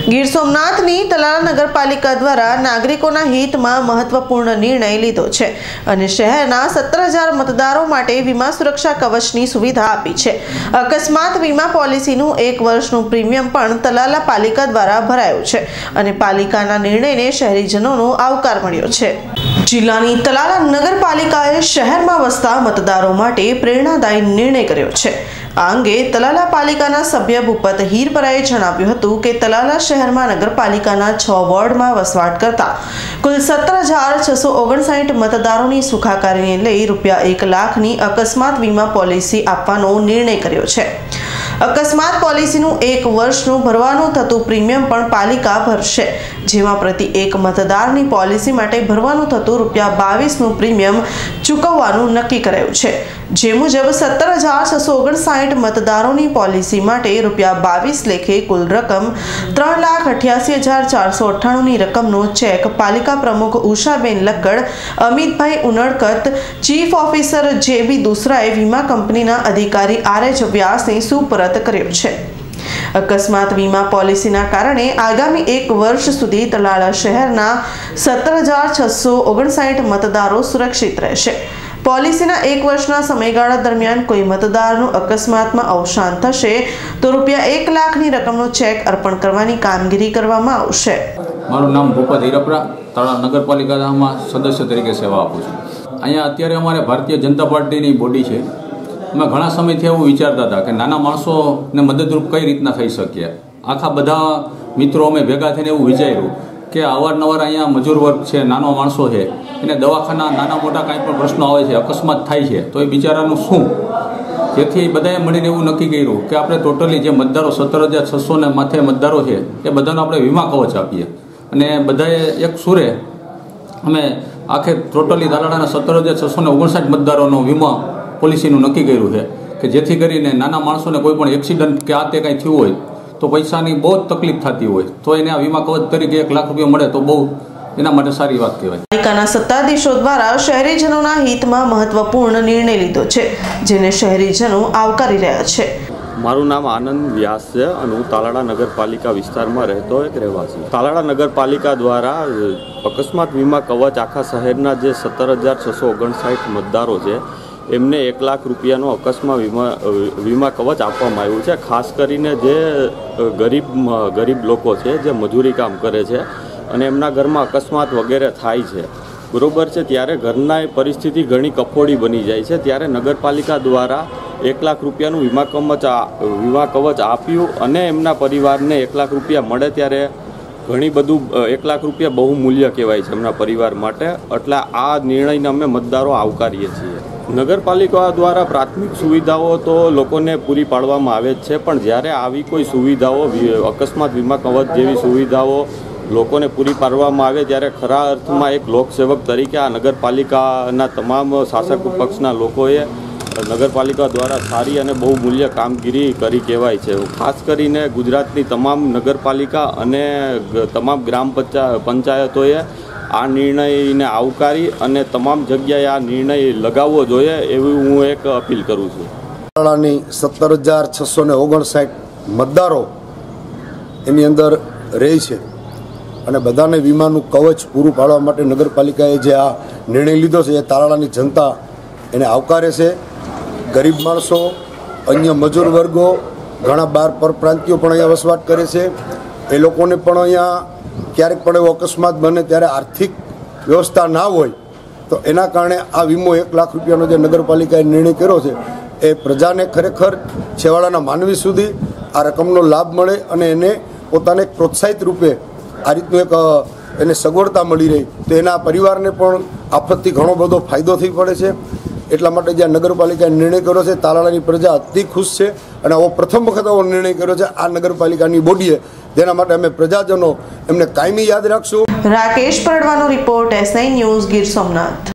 ગીર સોમનાથની તલાલા નગરપાલિકા દ્વારા નાગરિકોના હિતમાં મહત્વપૂર્ણ નિર્ણય લીધો છે અને શહેરના 17,000 મતદારો માટે વીમા સુરક્ષા કવચની સુવિધા આપી છે। અકસ્માત વીમા પોલિસીનું 1 વર્ષનું પ્રીમિયમ પણ તલાલા પાલિકા દ્વારા ભરાયું છે અને પાલિકાના નિર્ણયને શહેરીજનોનો આવકાર મળ્યો છે। જિલ્લાની તલાલા નગરપાલિકાએ શહેરમાં વસતા મતદારો માટે પ્રેરણાદાયી નિર્ણય કર્યો છે। આ અંગે તલાલા પાલિકાના સભ્ય ભૂપત હીરપરાએ જણાવ્યું હતું કે તલાલા શહેરમાં નગરપાલિકાના 6 વોર્ડમાં વસવાટ કરતા કુલ 17,659 મતદારોની સુખાકારીને લઈ રૂપિયા 1 લાખની અકસ્માત વીમા પોલિસી આપવાનો નિર્ણય કર્યો છે। અકસ્માત પોલિસીનું 1 વર્ષનું ભરવાનું થતું પ્રીમિયમ પણ પાલિકા ભરશે, જેમાં પ્રતિ એક મતદારની પોલિસી માટે ભરવાનું થતું રૂપિયા 22નું પ્રીમિયમ ચૂકવવાનું નક્કી કરાયું છે। જે મુજબ 17,659 મતદારોની પોલિસી માટે રૂપિયા 22 લેખે કુલ રકમ 3,88,498ની રકમનો ચેક પાલિકા પ્રમુખ Ushaben Lakkad, Amitbhai Unadkat, chief officer JB દુસરાએ વીમા કંપનીના અધિકારી RH વ્યાસને સુપરત કર્યો છે। અકસ્માત વીમા પોલિસીના કારણે આગામી 1 વર્ષ સુધી તલાલા શહેરના 17,659 મતદારો સુરક્ષિત રહેશે। પોલિસીના 1 વર્ષના સમયગાળા દરમિયાન કોઈ મતદારનું અકસ્માતમાં અવસાન થશે તો રૂપિયા 1 લાખની રકમનો ચેક અર્પણ કરવાની કામગીરી કરવામાં આવશે। મારું નામ ભૂપત હીરપરા, તલાલા નગરપાલિકામાં સદસ્ય તરીકે સેવા આપું છું। અહીંયા અત્યારે અમારે ભારતીય જનતા પાર્ટીની બોડી છે। અમે ઘણા સમયથી એવું વિચારતા હતા કે નાના માણસોને મદદરૂપ કઈ રીતના થઈ શકીએ। આખા બધા મિત્રો અમે ભેગા થઈને એવું વિચાર્યું કે અવારનવાર અહીંયા મજૂર વર્ગ છે, નાનો માણસો છે, એને દવાખાના નાના મોટા કાંઈ પણ પ્રશ્નો આવે છે, અકસ્માત થાય છે તો એ બિચારાનું શું, જેથી બધાએ મળીને એવું નક્કી કર્યું કે આપણે ટોટલી જે મતદારો 17,600 ને માથે મતદારો છે એ બધાનો આપણે વીમા કવચ આપીએ અને બધાએ એક સુરે અમે આખે ટોટલી તાલાળાના 17,659 મતદારોનો વીમા પોલિસીનું નક્કી કર્યું છે કે જેથી કરીને નાના માણસોને કોઈ પણ એક્સિડન્ટ કે આ તે કાંઈ થયું હોય તો પૈસાની બહુ જ તકલીફ થતી હોય તો એને આ વીમા કવચ તરીકે 1 લાખ રૂપિયા મળે તો બહુ એના માટે સારી વાત કહેવાય। પાલિકાના સત્તાધીશો દ્વારા શહેરીજનોના હિતમાં મહત્વપૂર્ણ નિર્ણય લીધો છે, જેને શહેરીજનો આવકારી રહ્યા છે। મારું નામ આનંદ વ્યાસ છે અને હું તાલાળા નગરપાલિકા વિસ્તારમાં રહેતો એક રહેવાસી। તાલાળા નગરપાલિકા દ્વારા અકસ્માત વીમા કવચ આખા શહેરના જે 17,659 મતદારો છે એમને 1 લાખ રૂપિયાનો અકસ્માત વીમા કવચ આપવામાં આવ્યું છે। ખાસ કરીને જે ગરીબ લોકો છે, જે મજૂરી કામ કરે છે અને એમના ઘરમાં અકસ્માત વગેરે થાય છે, બરોબર છે, ત્યારે ઘરના પરિસ્થિતિ ઘણી કફોડી બની જાય છે, ત્યારે નગરપાલિકા દ્વારા 1 લાખ રૂપિયાનું વીમા કવચ આપ્યું અને એમના પરિવારને 1 લાખ રૂપિયા મળે ત્યારે ઘણી બધું 1 લાખ રૂપિયા બહુ મૂલ્ય કહેવાય છે એમના પરિવાર માટે। એટલે આ નિર્ણયને અમે મતદારો આવકારીએ છીએ। નગરપાલિકા દ્વારા પ્રાથમિક સુવિધાઓ તો લોકોને પૂરી પાડવામાં આવે જ છે, પણ જ્યારે આવી કોઈ સુવિધાઓ અકસ્માત વીમા કવચ જેવી સુવિધાઓ લોકોને પૂરી પાડવામાં આવે ત્યારે ખરા અર્થમાં એક લોકસેવક તરીકે આ નગરપાલિકાના તમામ શાસક પક્ષના લોકોએ નગરપાલિકા દ્વારા સારી અને બહુ મૂલ્ય કામગીરી કરી કહેવાય છે। ખાસ કરીને ગુજરાતની તમામ નગરપાલિકા અને તમામ ગ્રામ પંચાયતોએ આ નિર્ણયને આવકારી અને તમામ જગ્યાએ આ નિર્ણય લગાવવો જોઈએ એવી હું એક અપીલ કરું છું। તાલાળાની 17,659 મતદારો એની અંદર રહે છે અને બધાને વીમાનું કવચ પૂરું પાડવા માટે નગરપાલિકાએ જે આ નિર્ણય લીધો છે એ તાલાળાની જનતા એને આવકારે છે। ગરીબ માણસો, અન્ય મજૂર વર્ગો, ઘણા બહાર પરપ્રાંતિયો પણ અહીંયા વસવાટ કરે છે, એ લોકોને પણ અહીંયા ક્યારેક પણ એવો અકસ્માત બને ત્યારે આર્થિક વ્યવસ્થા ના હોય તો એના કારણે આ વીમો 1 લાખ રૂપિયાનો જે નગરપાલિકાએ નિર્ણય કર્યો છે એ પ્રજાને ખરેખર છેવાડાના માનવી સુધી આ રકમનો લાભ મળે અને એને પોતાને પ્રોત્સાહિત રૂપે આ રીતનું એક એને સગવડતા મળી રહી તો એના પરિવારને પણ આફતથી ઘણો બધો ફાયદો થઈ પડે છે। એટલા માટે જે નગરપાલિકાએ નિર્ણય કર્યો છે તાલાળાની પ્રજા અતિ ખુશ છે અને આવો પ્રથમ વખત આવો નિર્ણય કર્યો છે આ નગરપાલિકાની બોડીએ, જેના માટે અમે પ્રજાજનો એમને કાયમી યાદ રાખશું। રાકેશ પરડવાનો report, S9 news, Gir Somnath.